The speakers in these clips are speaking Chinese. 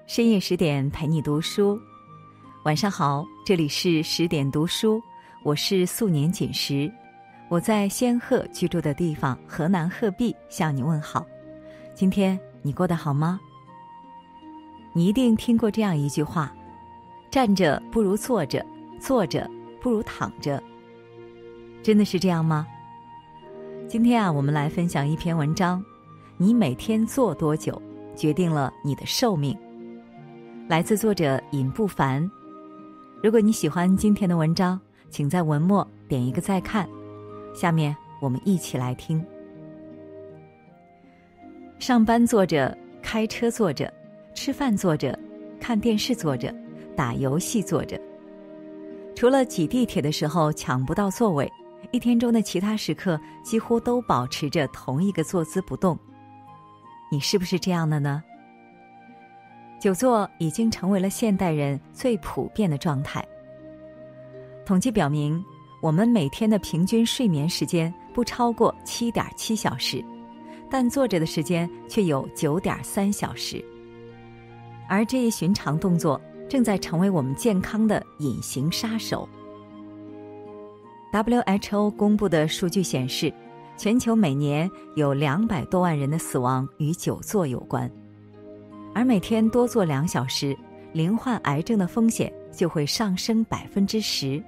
深夜10点陪你读书，晚上好，这里是10点读书，我是素年锦时，我在仙鹤居住的地方河南鹤壁向你问好。今天你过得好吗？你一定听过这样一句话，站着不如坐着，坐着不如躺着。真的是这样吗？今天我们来分享一篇文章，你每天坐多久决定了你的寿命。来自作者尹不凡。如果你喜欢今天的文章，请在文末点一个再看。下面我们一起来听。上班坐着，开车坐着，吃饭坐着，看电视坐着，打游戏坐着。除了挤地铁的时候抢不到座位，一天中的其他时刻几乎都保持着同一个坐姿不动。你是不是这样的呢？久坐已经成为了现代人最普遍的状态。统计表明，我们每天的平均睡眠时间不超过7.7小时，但坐着的时间却有9.3小时。而这一寻常动作正在成为我们健康的隐形杀手。WHO 公布的数据显示，全球每年有200多万人的死亡与久坐有关。而每天多坐2小时，罹患癌症的风险就会上升10%。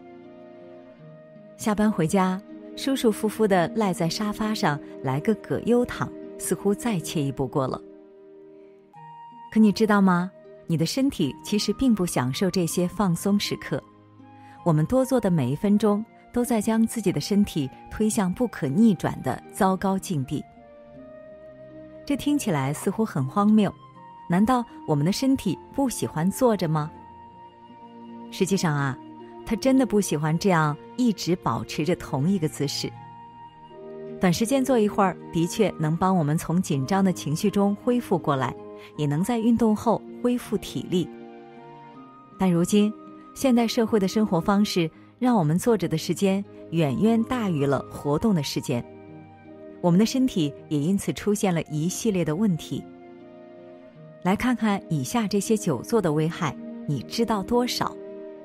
下班回家，舒舒服服地赖在沙发上，来个葛优躺，似乎再惬意不过了。可你知道吗？你的身体其实并不享受这些放松时刻。我们多做的每一分钟，都在将自己的身体推向不可逆转的糟糕境地。这听起来似乎很荒谬，难道我们的身体不喜欢坐着吗？实际上它真的不喜欢这样一直保持着同一个姿势。短时间坐一会儿，的确能帮我们从紧张的情绪中恢复过来，也能在运动后恢复体力。但如今，现代社会的生活方式让我们坐着的时间远远大于了活动的时间，我们的身体也因此出现了一系列的问题。来看看以下这些久坐的危害，你知道多少？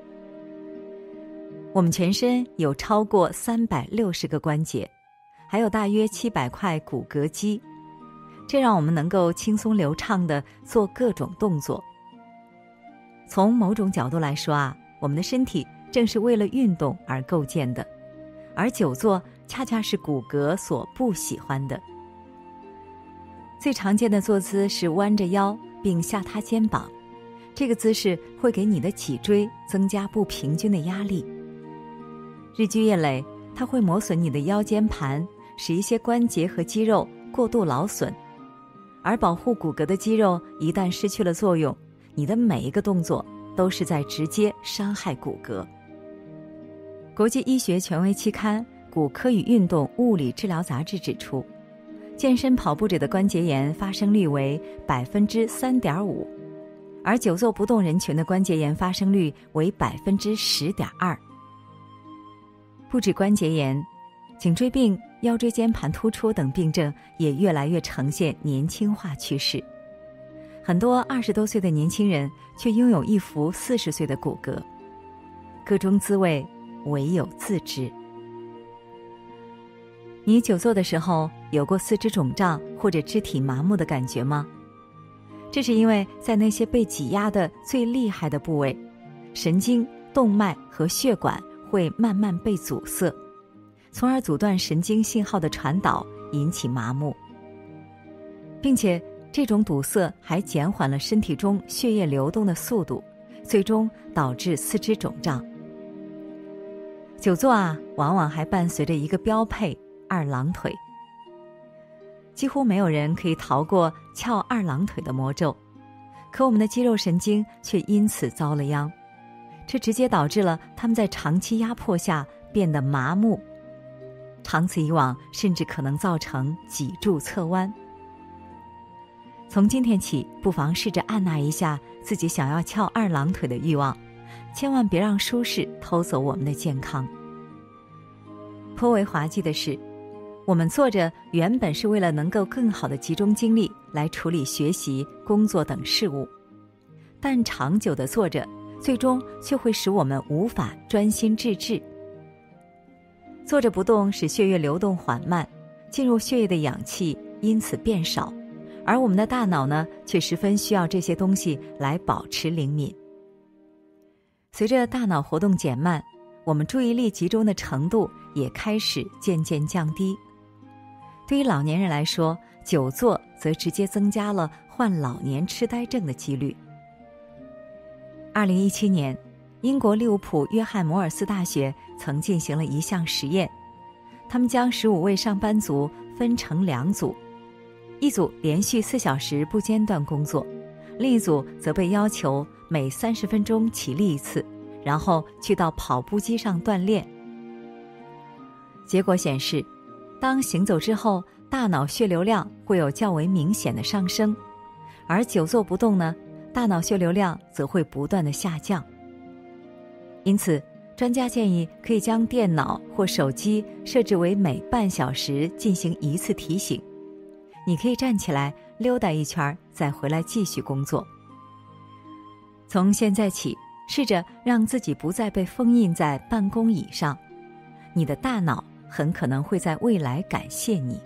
我们全身有超过360个关节，还有大约700块骨骼肌，这让我们能够轻松流畅地做各种动作。从某种角度来说我们的身体正是为了运动而构建的，而久坐恰恰是骨骼所不喜欢的。最常见的坐姿是弯着腰并下塌肩膀，这个姿势会给你的脊椎增加不平均的压力。日积月累，它会磨损你的腰间盘，使一些关节和肌肉过度劳损。而保护骨骼的肌肉一旦失去了作用，你的每一个动作都是在直接伤害骨骼。国际医学权威期刊《骨科与运动物理治疗杂志》指出，健身跑步者的关节炎发生率为 3.5%， 而久坐不动人群的关节炎发生率为 10.2%。 不止关节炎，颈椎病、腰椎间盘突出等病症也越来越呈现年轻化趋势。很多20多岁的年轻人却拥有一副40岁的骨骼，各中滋味唯有自知。你久坐的时候有过四肢肿胀或者肢体麻木的感觉吗？这是因为在那些被挤压的最厉害的部位，神经、动脉和血管会慢慢被阻塞，从而阻断神经信号的传导，引起麻木。并且这种堵塞还减缓了身体中血液流动的速度，最终导致四肢肿胀。久坐往往还伴随着一个标配二郎腿。几乎没有人可以逃过翘二郎腿的魔咒，可我们的肌肉神经却因此遭了殃，这直接导致了他们在长期压迫下变得麻木，长此以往甚至可能造成脊柱侧弯。从今天起，不妨试着按捺一下自己想要翘二郎腿的欲望，千万别让舒适偷走我们的健康。颇为滑稽的是，我们坐着原本是为了能够更好地集中精力来处理学习、工作等事务， 但长久的坐着，最终却会使我们无法专心致志。坐着不动使血液流动缓慢，进入血液的氧气因此变少，而我们的大脑呢，却十分需要这些东西来保持灵敏。随着大脑活动减慢，我们注意力集中的程度也开始渐渐降低。对于老年人来说，久坐则直接增加了患老年痴呆症的几率。2017年，英国利物浦约翰摩尔斯大学曾进行了一项实验，他们将15位上班族分成2组，一组连续4小时不间断工作，另一组则被要求每30分钟起立一次，然后去到跑步机上锻炼。结果显示，当行走之后，大脑血流量会有较为明显的上升，而久坐不动呢，大脑血流量则会不断的下降。因此，专家建议可以将电脑或手机设置为每半小时进行1次提醒。你可以站起来溜达一圈，再回来继续工作。从现在起，试着让自己不再被封印在办公椅上，你的大脑很可能会在未来感谢你。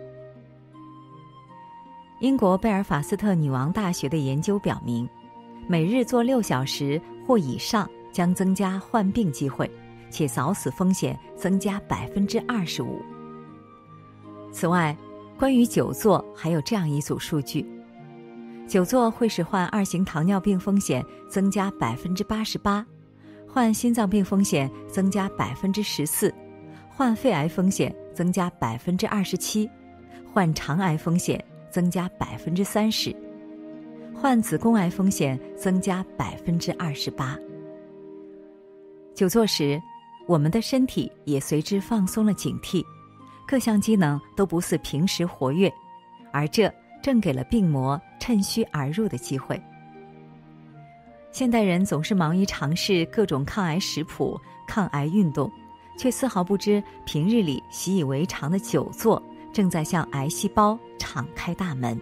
英国贝尔法斯特女王大学的研究表明，每日坐6小时或以上将增加患病机会，且早死风险增加25%。此外，关于久坐还有这样一组数据：久坐会使患2型糖尿病风险增加88%，患心脏病风险增加14%，患肺癌风险增加27%，患肠癌风险增加30%，患子宫癌风险增加28%。久坐时，我们的身体也随之放松了警惕，各项机能都不似平时活跃，而这正给了病魔趁虚而入的机会。现代人总是忙于尝试各种抗癌食谱、抗癌运动，却丝毫不知平日里习以为常的久坐正在向癌细胞敞开大门。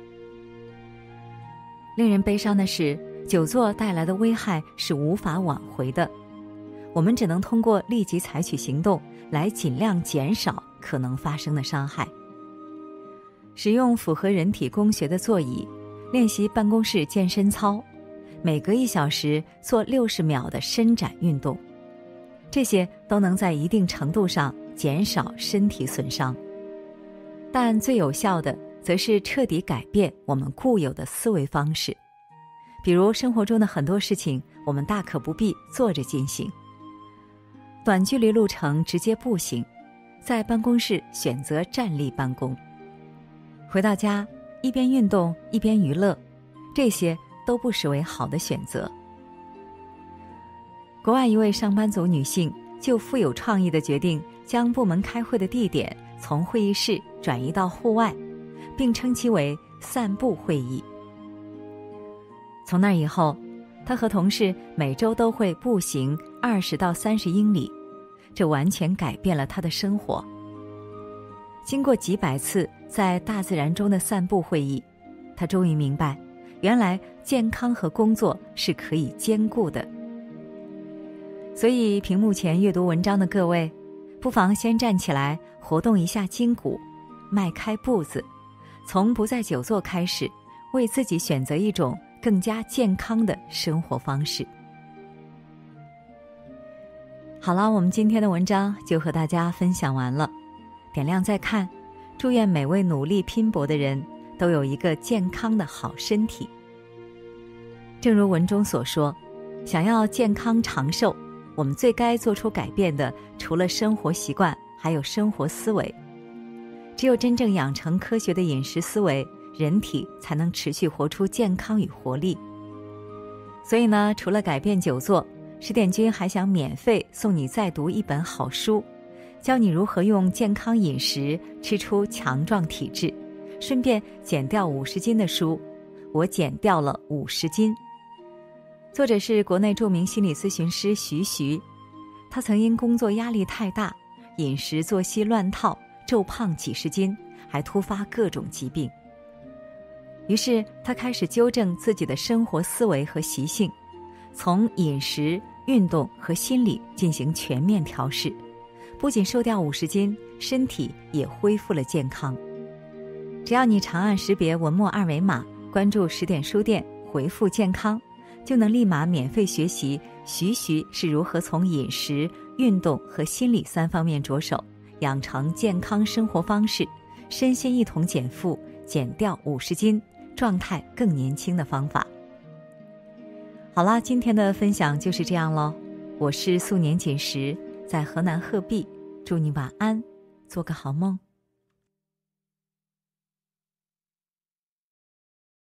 令人悲伤的是，久坐带来的危害是无法挽回的，我们只能通过立即采取行动来尽量减少可能发生的伤害。使用符合人体工学的座椅，练习办公室健身操，每隔1小时做60秒的伸展运动，这些都能在一定程度上减少身体损伤。但最有效的则是彻底改变我们固有的思维方式，比如生活中的很多事情我们大可不必坐着进行，短距离路程直接步行，在办公室选择站立办公，回到家一边运动一边娱乐，这些都不失为好的选择。国外一位上班族女性就富有创意地决定将部门开会的地点从会议室转移到户外，并称其为散步会议。从那以后，她和同事每周都会步行20到30英里，这完全改变了她的生活。经过几百次在大自然中的散步会议，她终于明白，原来健康和工作是可以兼顾的。所以屏幕前阅读文章的各位，不妨先站起来活动一下筋骨，迈开步子，从不再久坐开始，为自己选择一种更加健康的生活方式。好了，我们今天的文章就和大家分享完了，点亮再看，祝愿每位努力拼搏的人都有一个健康的好身体。正如文中所说，想要健康长寿，我们最该做出改变的，除了生活习惯，还有生活思维。只有真正养成科学的饮食思维，人体才能持续活出健康与活力。所以呢，除了改变久坐，十点君还想免费送你再读一本好书，教你如何用健康饮食吃出强壮体质，顺便减掉50斤的书，我减掉了50斤。作者是国内著名心理咨询师徐，他曾因工作压力太大，饮食作息乱套，骤胖几十斤，还突发各种疾病。于是他开始纠正自己的生活思维和习性， 从饮食、运动和心理进行全面调试，不仅瘦掉50斤，身体也恢复了健康。只要你长按识别文末二维码，关注10点书店，回复健康，就能立马免费学习徐徐是如何从饮食、运动和心理3方面着手，养成健康生活方式，身心一同减负，减掉50斤，状态更年轻的方法。好啦，今天的分享就是这样咯。我是素年锦时，在河南鹤壁，祝你晚安，做个好梦。